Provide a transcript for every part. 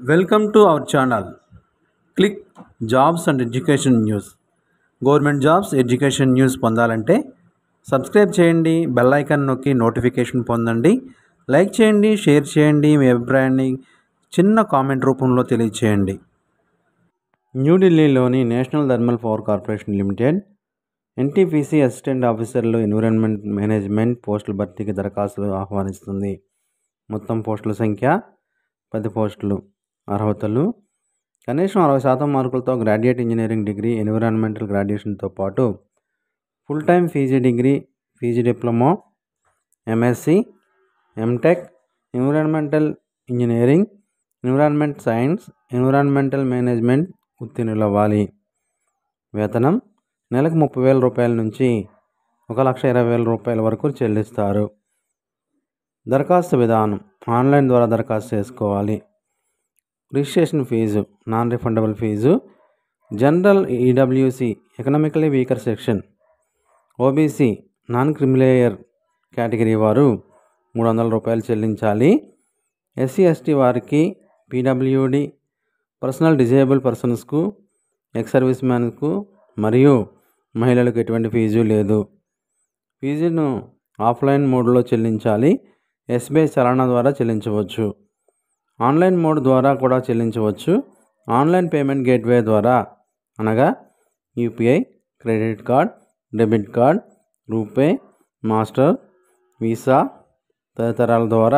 Welcome to our channel. Click jobs and education news. Government jobs, education news పొందాలంటే subscribe చేయండి, bell icon నొక్కి notification పొందండి. Like చేయండి, share చేయండి, మీ అభిప్రాయాన్ని చిన్న కామెంట్ రూపంలో తెలియచేయండి. న్యూఢిల్లీలోని national thermal power corporation limited NTPC assistant ఆఫీసర్లు ఎన్విరాన్మెంట్ మేనేజ్మెంట్ పోస్టుల భర్తీకి దరఖాస్తులు ఆహ్వానిస్తుంది. మొత్తం పోస్టుల సంఖ్య 10 పోస్టులు. అర్హతలు: కనీసం 60% మార్కులతో గ్రాడ్యుయేట్ ఇంజనీరింగ్ డిగ్రీ, ఎన్విరాన్మెంటల్ గ్రాడ్యుయేషన్తో పాటు full time PG degree, PG diploma, MSc, MTech, environmental engineering, environment science, environmental management ఉత్తీర్ణులవ్వాలి. వేతనం నెలకు 30,000 రూపాయల నుంచి 1,20,000 రూపాయల వరకు చెల్లిస్తారు. దరఖాస్తు విధానం: ఆన్లైన్ ద్వారా దరఖాస్తు చేసుకోవాలి. Registration fee non refundable fee. General, EWC economically weaker section, OBC non creamy layer category వారు 300 రూపాయలు చెల్లించాలి. ఎస్సీ ఎస్టీ వారికి, పీడబ్ల్యూడి, పర్సనల్ డిజేబుల్ పర్సన్స్కు, ఎక్స్ సర్వీస్ మ్యాన్కు మరియు మహిళలకు ఎటువంటి ఫీజు లేదు. ఫీజును ఆఫ్లైన్ మోడ్లో చెల్లించాలి. ఎస్బీఐ చలానా ద్వారా చెల్లించవచ్చు. ఆన్లైన్ మోడ్ ద్వారా కూడా చెల్లించవచ్చు. ఆన్లైన్ పేమెంట్ గేట్వే ద్వారా అనగా UPI, credit card, debit card, RuPay, master, visa తదితరాల ద్వారా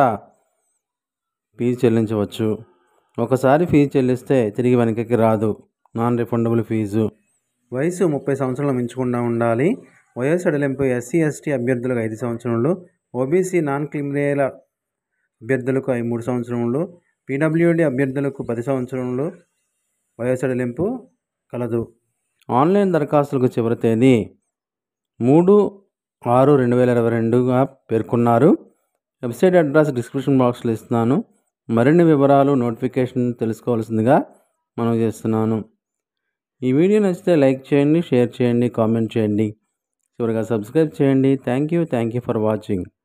ఫీజు చెల్లించవచ్చు. ఒకసారి ఫీజు చెల్లిస్తే తిరిగి వెనక్కి రాదు. Non refundable fee. వయసు 30 సంవత్సరాలు మించకుండా ఉండాలి. వయసు సడలింపు: ఎస్సీ ఎస్టీ అభ్యర్థులకు 5 సంవత్సరములు, ఓబీసీ నాన్ క్రిమిలేయర్ అభ్యర్థులకు 3 సంవత్సరములు, పీడబ్ల్యూడి అభ్యర్థులకు 10 సంవత్సరములు వయసు సడలింపు కలదు. ఆన్లైన్ దరఖాస్తులకు చివరి తేదీ 3/6/2022గా పేర్కొన్నారు. వెబ్సైట్ అడ్రస్ డిస్క్రిప్షన్ బాక్స్లో ఇస్తున్నాను. మరిన్ని వివరాలు, నోటిఫికేషన్ తెలుసుకోవాల్సిందిగా మనం చేస్తున్నాను. ఈ వీడియో నచ్చితే లైక్ చేయండి, షేర్ చేయండి, కామెంట్ చేయండి. చివరిగా సబ్స్క్రైబ్ చేయండి. Thank you for watching.